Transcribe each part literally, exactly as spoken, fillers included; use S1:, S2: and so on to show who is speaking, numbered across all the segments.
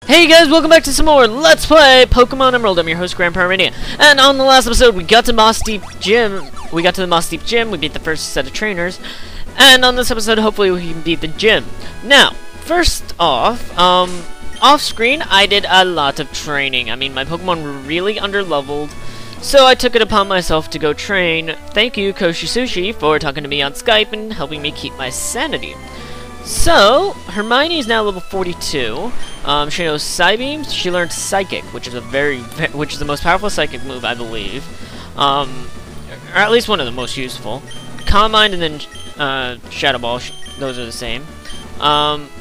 S1: Hey guys, welcome back to some more Let's Play Pokemon Emerald. I'm your host, GrandPyromania. And on the last episode, we got to Moss Deep Gym. We got to the Moss Deep Gym. We beat the first set of trainers. And on this episode, hopefully we can beat the gym. Now, first off, um, off screen, I did a lot of training. I mean, my Pokemon were really underleveled. So I took it upon myself to go train. Thank you, Koshi Sushi, for talking to me on Skype and helping me keep my sanity. So, Hermione is now level forty-two. Um, she knows Psybeam. She learned Psychic, which is a very, very, which is the most powerful Psychic move, I believe. Um, or at least one of the most useful. Calm Mind and then uh, Shadow Ball. Sh those are the same. Um,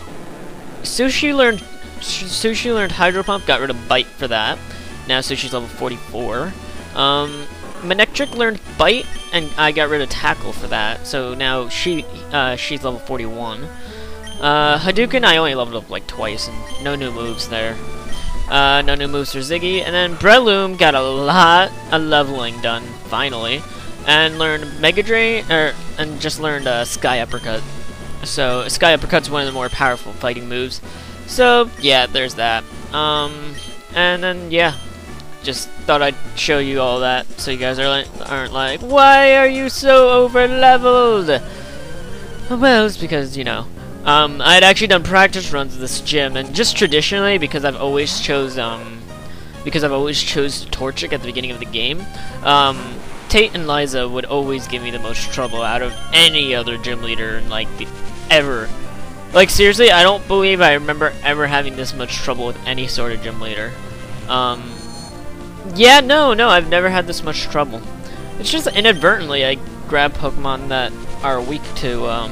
S1: Sushi learned, Sushi learned Hydro Pump. Got rid of Bite for that. Now Sushi's level forty-four. Um, Manectric learned Bite, and I got rid of Tackle for that. So now she, uh, she's level forty-one. Uh, Hadouken, I only leveled up like twice, and no new moves there. Uh, no new moves for Ziggy. And then Breloom got a lot of leveling done, finally. And learned Mega Drain, er, and just learned uh, Sky Uppercut. So, Sky Uppercut's one of the more powerful fighting moves. So, yeah, there's that. Um, and then, yeah. Just thought I'd show you all that, so you guys are like, aren't like, why are you so over-leveled? Well, it's because, you know, um, I had actually done practice runs of this gym, and just traditionally, because I've always chose, um, because I've always chose Torchic at the beginning of the game, um, Tate and Liza would always give me the most trouble out of any other gym leader, like, the, ever. Like, seriously, I don't believe I remember ever having this much trouble with any sort of gym leader. Um... Yeah, no, no, I've never had this much trouble. It's just inadvertently I grab Pokemon that are weak to, um,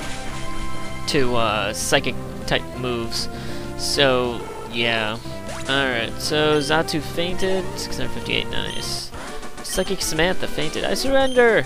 S1: to, uh, psychic type moves. So, yeah. Alright, so Xatu fainted, six hundred fifty-eight, nice. Psychic Samantha fainted, I surrender!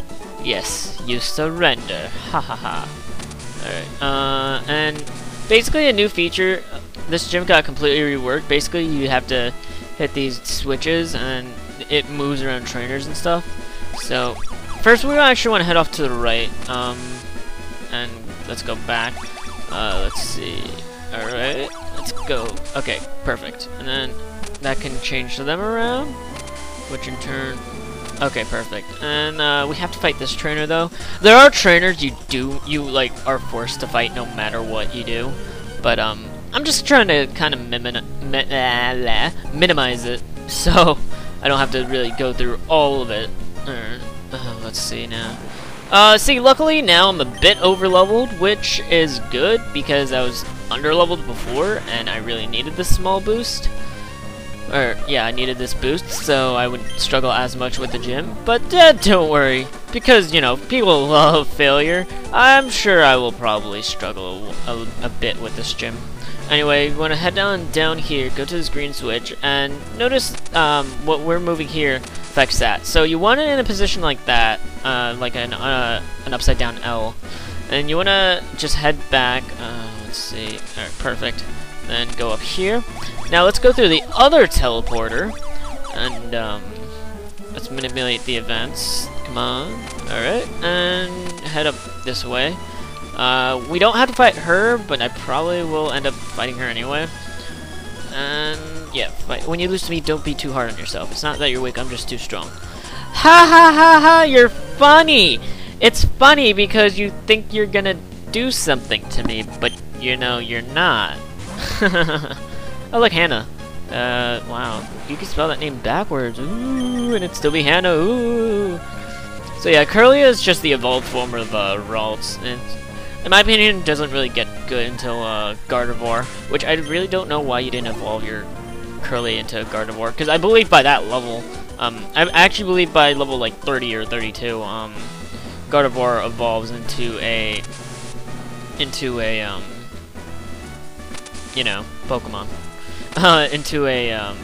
S1: Yes, you surrender, ha ha ha. Alright, uh, and basically a new feature, this gym got completely reworked. Basically, you have to hit these switches and it moves around trainers and stuff. So first we actually want to head off to the right, um, and let's go back. Uh, let's see. Alright, let's go. Okay, perfect. And then that can change them around, which in turn, okay, perfect. And uh, we have to fight this trainer though. There are trainers you do, you like are forced to fight no matter what you do, but um, I'm just trying to kind of min mi uh, minimize it, so I don't have to really go through all of it. Uh, uh, let's see now. Uh, see, luckily now I'm a bit over-leveled, which is good, because I was under-leveled before, and I really needed this small boost. Or, yeah, I needed this boost, so I wouldn't struggle as much with the gym. But uh, don't worry, because, you know, people love failure. I'm sure I will probably struggle a, a bit with this gym. Anyway, we want to head down down here, go to this green switch, and notice um, what we're moving here affects that. So you want it in a position like that, uh, like an uh, an upside down L, and you want to just head back. Uh, let's see. All right, perfect. Then go up here. Now let's go through the other teleporter, and um, let's manipulate the events. Come on. All right, and head up this way. Uh, we don't have to fight her, but I probably will end up fighting her anyway. And, yeah, fight. When you lose to me, don't be too hard on yourself. It's not that you're weak, I'm just too strong. Ha ha ha ha, you're funny! It's funny because you think you're gonna do something to me, but, you know, you're not. Oh, look, Hannah. Uh, wow. You can spell that name backwards. Ooh, and it'd still be Hannah. Ooh. So, yeah, Curlia is just the evolved form of, uh, Ralts. And in my opinion, it doesn't really get good until uh, Gardevoir, which I really don't know why you didn't evolve your Curly into Gardevoir, because I believe by that level, um, I actually believe by level like thirty or thirty-two, um, Gardevoir evolves into a, into a, um, you know, Pokemon, uh, into a, um,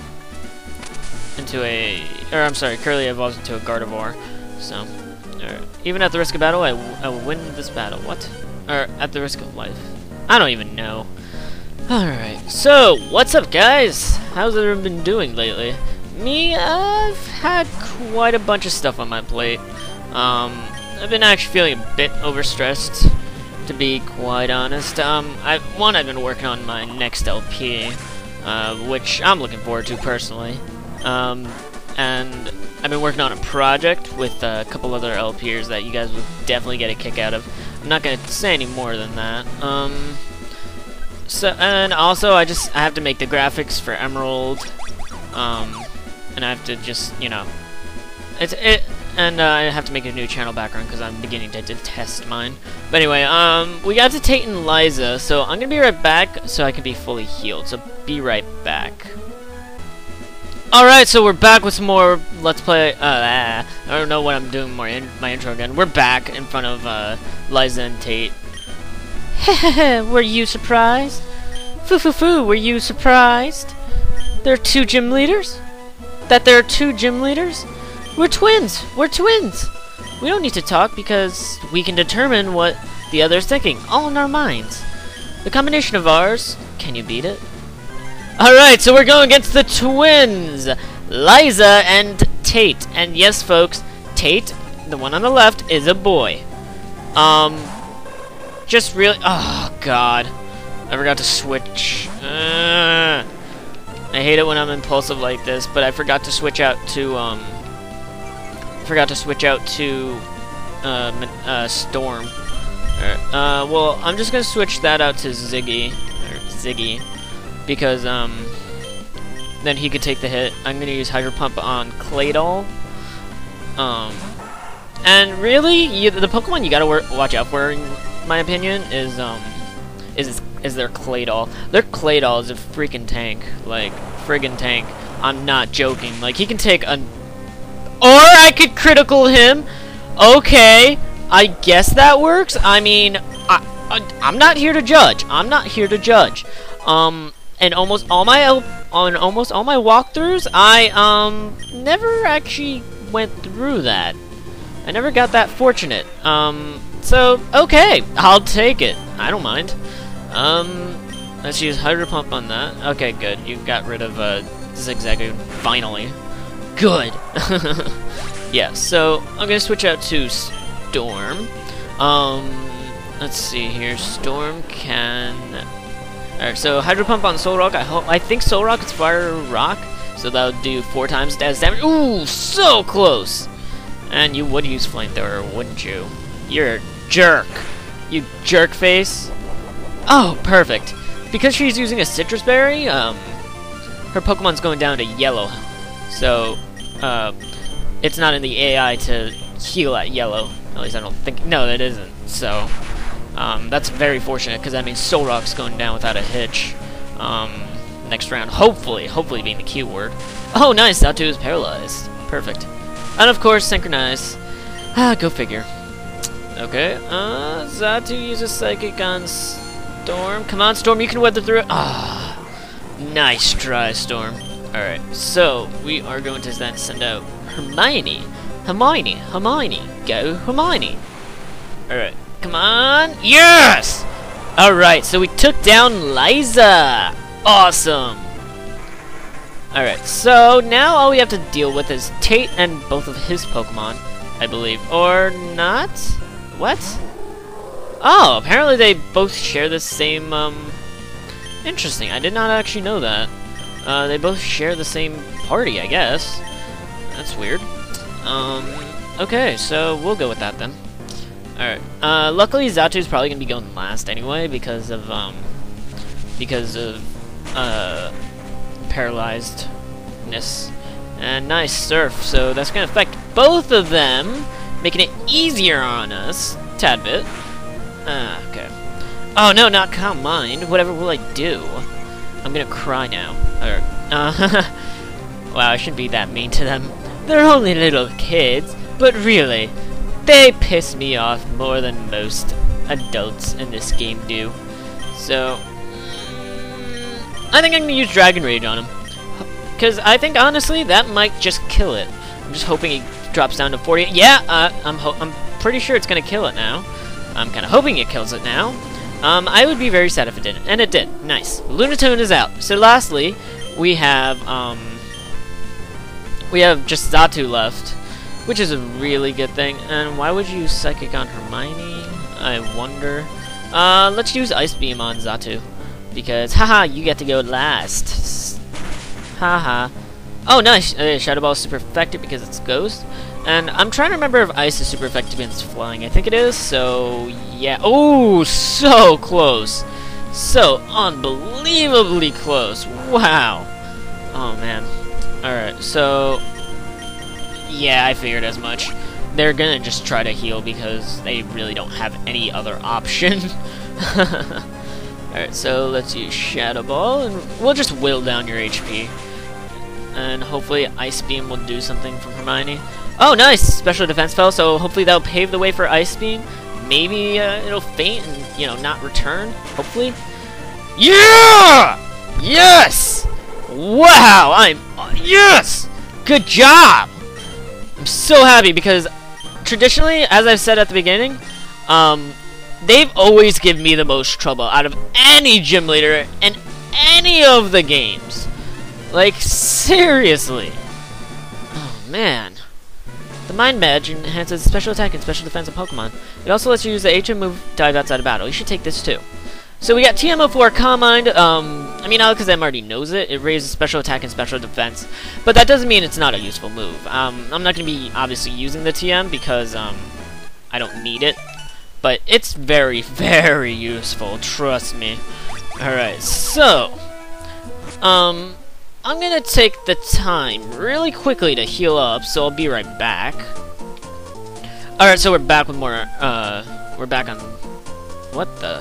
S1: into a, or I'm sorry, Curly evolves into a Gardevoir, so, or, even at the risk of battle, I, w I will win this battle. What? Or at the risk of life. I don't even know. Alright, so, what's up guys? How's everyone been doing lately? Me, I've had quite a bunch of stuff on my plate. Um, I've been actually feeling a bit overstressed. to be quite honest. Um, I one I've been working on my next L P, uh, which I'm looking forward to personally. Um, and I've been working on a project with a couple other L Pers that you guys would definitely get a kick out of. I'm not gonna say any more than that. Um, so and also I just I have to make the graphics for Emerald. Um, and I have to just you know, it's it. And uh, I have to make a new channel background because I'm beginning to detest mine. But anyway, um, we got to Tate and Liza, so I'm gonna be right back so I can be fully healed. So be right back. Alright, so we're back with some more Let's Play. Uh, I don't know what I'm doing more in my intro again. We're back in front of uh, Liza and Tate. Hehehe, were you surprised? Foo foo foo, were you surprised? There are two gym leaders? That there are two gym leaders? We're twins! We're twins! We don't need to talk because we can determine what the other's thinking, all in our minds. The combination of ours, can you beat it? Alright, so we're going against the twins! Liza and Tate. And yes, folks, Tate, the one on the left, is a boy. Um, just really, oh god. I forgot to switch. Uh, I hate it when I'm impulsive like this, but I forgot to switch out to, um... forgot to switch out to uh, uh, Storm. Uh, well, I'm just gonna switch that out to Ziggy, or Ziggy, because um, then he could take the hit. I'm gonna use Hydro Pump on Claydol. Um, and really, you, the Pokemon you gotta wor watch out for, in my opinion, is um, is is their Claydol. Their Claydol is a freaking tank, like friggin' tank. I'm not joking. Like he can take a Or I could critical him. Okay, I guess that works. I mean, I, I, I'm not here to judge. I'm not here to judge. Um, and almost all my on almost all my walkthroughs, I um never actually went through that. I never got that fortunate. Um, so okay, I'll take it. I don't mind. Um, let's use Hydro Pump on that. Okay, good. You got rid of uh, Zigzagoon finally. Good. Yeah, so I'm gonna switch out to Storm. Um, let's see here. Storm can. Alright, so Hydro Pump on Soul Rock. I hope. I think Soul Rock is Fire Rock, so that would do four times as damage. Ooh, so close. And you would use Flamethrower, wouldn't you? You're a jerk. You jerk face. Oh, perfect. Because she's using a Citrus Berry, um, her Pokemon's going down to yellow. So, uh, it's not in the A I to heal at yellow. At least I don't think. No, it isn't. So, um, that's very fortunate because that means Soul Rock's going down without a hitch. Um, next round, hopefully, hopefully being the key word. Oh, nice. Zatu is paralyzed. Perfect. And of course, synchronize. Ah, go figure. Okay. Uh, Zatu uses Psychic on Storm. Come on, Storm. You can weather through it. Ah, nice try, Storm. Alright, so we are going to then send out Hermione. Hermione, Hermione, go Hermione. Alright, come on. Yes! Alright, so we took down Liza. Awesome. Alright, so now all we have to deal with is Tate and both of his Pokemon, I believe. Or not? What? Oh, apparently they both share the same, um... interesting, I did not actually know that. Uh, they both share the same party, I guess. That's weird. Um, okay, so we'll go with that then. Alright. Uh, luckily Zatu's probably gonna be going last anyway because of, um, because of, uh, paralyzedness. And nice Surf, so that's gonna affect both of them, making it easier on us, tad bit. Ah, uh, okay. Oh no, not calm mind. Whatever will I do? I'm gonna cry now. Or, uh, wow, I shouldn't be that mean to them. They're only little kids, but really, they piss me off more than most adults in this game do. So, I think I'm gonna use Dragon Rage on him. Because I think, honestly, that might just kill it. I'm just hoping he drops down to forty. Yeah, uh, I'm, ho I'm pretty sure it's gonna kill it now. I'm kind of hoping it kills it now. Um, I would be very sad if it didn't, and it did. Nice. Lunatone is out. So lastly, we have, um, we have just Zatu left, which is a really good thing. And why would you Psychic on Hermione? I wonder. Uh, let's use Ice Beam on Xatu. Because, haha, you get to go last. Haha. Oh, nice. Uh, Shadow Ball is super effective because it's Ghost. And I'm trying to remember if Ice is super effective against Flying. I think it is, so yeah. Oh, so close. So unbelievably close. Wow. Oh, man. Alright, so yeah, I figured as much. They're gonna just try to heal because they really don't have any other option. Alright, so let's use Shadow Ball, and we'll just whittle down your H P. And hopefully Ice Beam will do something from Hermione. Oh, nice! Special defense spell, so hopefully that'll pave the way for Ice Beam. Maybe uh, it'll faint and, you know, not return, hopefully. Yeah! Yes! Wow! I'm... Uh, yes! Good job! I'm so happy because traditionally, as I've said at the beginning, um, they've always given me the most trouble out of any gym leader in any of the games. Like, seriously. Oh, man. The Mind Badge enhances special attack and special defense of Pokemon. It also lets you use the H M move dive outside of battle. You should take this too. So we got T M O four Calm Mind. Um, I mean, Alakazam already knows it. It raises special attack and special defense. But that doesn't mean it's not a useful move. Um, I'm not going to be obviously using the T M because um, I don't need it. But it's very, very useful. Trust me. Alright, so... Um... I'm gonna take the time really quickly to heal up, so I'll be right back. Alright, so we're back with more, uh, we're back on, what the?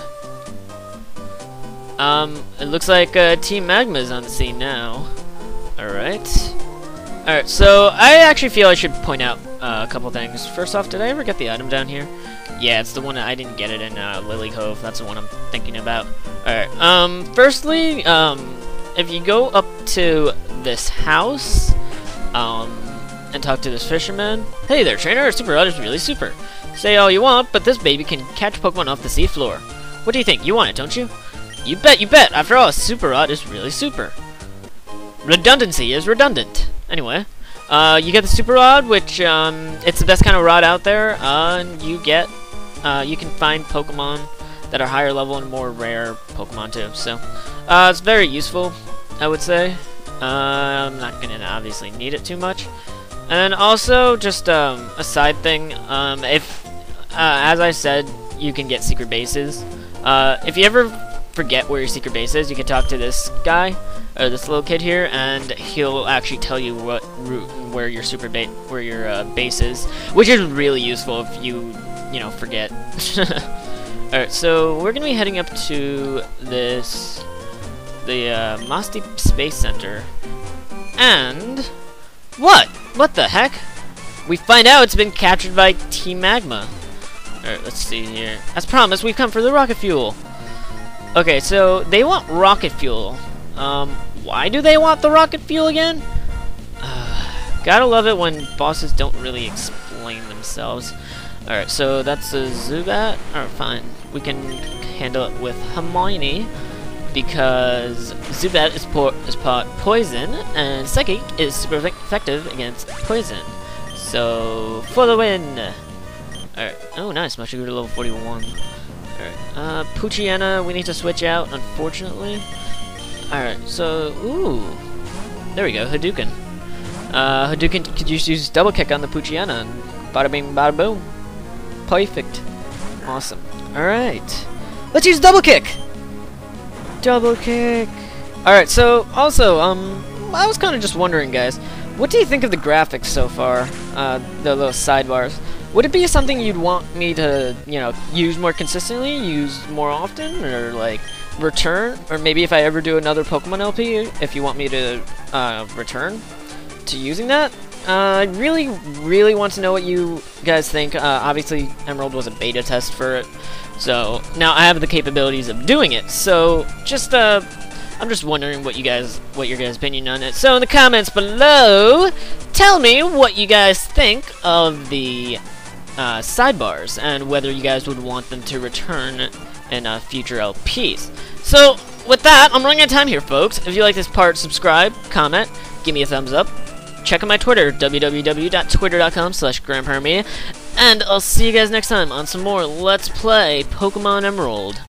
S1: Um, it looks like, uh, Team Magma's on the scene now. Alright. Alright, so I actually feel I should point out uh, a couple things. First off, did I ever get the item down here? Yeah, it's the one that I didn't get it in, uh, Lily Cove. That's the one I'm thinking about. Alright, um, firstly, um... if you go up to this house, um, and talk to this fisherman, hey there, trainer, Super Rod is really super. Say all you want, but this baby can catch Pokemon off the sea floor. What do you think? You want it, don't you? You bet, you bet. After all, a Super Rod is really super. Redundancy is redundant. Anyway, uh, you get the Super Rod, which, um, it's the best kind of rod out there, uh, and you get, uh, you can find Pokemon that are higher level and more rare Pokemon too, so... Uh, it's very useful, I would say. Uh, I'm not gonna obviously need it too much. And also, just um, a side thing, um, if, uh, as I said, you can get secret bases. Uh, if you ever forget where your secret base is, you can talk to this guy, or this little kid here, and he'll actually tell you what route and where your super base, where your uh, base is, which is really useful if you, you know, forget. Alright, so we're gonna be heading up to this... the uh, Mossdeep Space Center, and what? What the heck? We find out it's been captured by Team Magma. Alright, let's see here. As promised, we've come for the rocket fuel. Okay, so they want rocket fuel. Um, why do they want the rocket fuel again? Uh, gotta love it when bosses don't really explain themselves. Alright, so that's a Zubat. Alright, fine. We can handle it with Hermione, because Zubat is, po is po poison, and Psychic is super effective against poison. So, for the win! Alright, oh nice, much grew to level forty-one. Alright, uh, Poochyena, we need to switch out, unfortunately. Alright, so, ooh, there we go, Hadouken. Uh, Hadouken could just use double kick on the Poochyena, and bada bing, bada boom. Perfect. Awesome. Alright, let's use double kick! Double kick! Alright, so, also, um, I was kind of just wondering, guys, what do you think of the graphics so far? Uh, the little sidebars. Would it be something you'd want me to, you know, use more consistently, use more often, or, like, return? Or maybe if I ever do another Pokemon L P, if you want me to, uh, return to using that? Uh, I really, really want to know what you guys think. Uh, obviously, Emerald was a beta test for it. So, now I have the capabilities of doing it, so just, uh, I'm just wondering what you guys, what your guys' opinion on it. So in the comments below, tell me what you guys think of the, uh, sidebars, and whether you guys would want them to return in, uh, future L Ps. So, with that, I'm running out of time here, folks. If you like this part, subscribe, comment, give me a thumbs up. Check out my Twitter, w w w dot twitter dot com slash GrandPyromania, and I'll see you guys next time on some more Let's Play Pokemon Emerald.